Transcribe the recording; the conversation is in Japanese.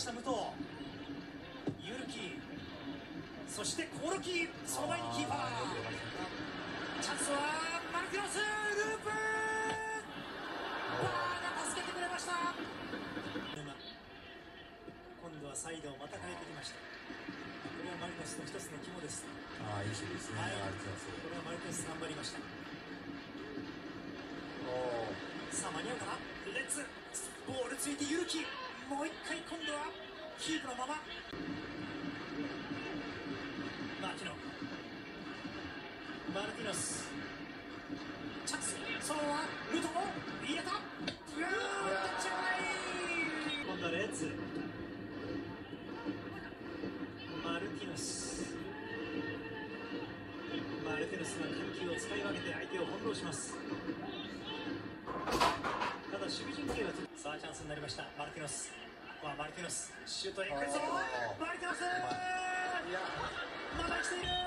した武藤、ユルキ、そしてコオロキ、その前にキーパー。チャンスはマルティノス、ループ、バーが助けてくれました。今度はサイドをまた変えてきました。これはマリノスの一つの肝です。 いい守備ですね、 はい、 マルティノス。 これはマルティノス頑張りました。さあ間に合うかな。レッツボールついてユルキ、もう一回今度はキープのままマーティノ、マルティノス、チャンス、そのまま武藤も入れた、うわー、タッチアウェイ。今度はレッツ、マルティノス、マルティノスが緩急を使い分けて相手を翻弄します。ただ守備陣形はさあチャンスになりました。マルティノス、ここはマルティノスシュートへ行くぞ。マルティノスまだ来ている。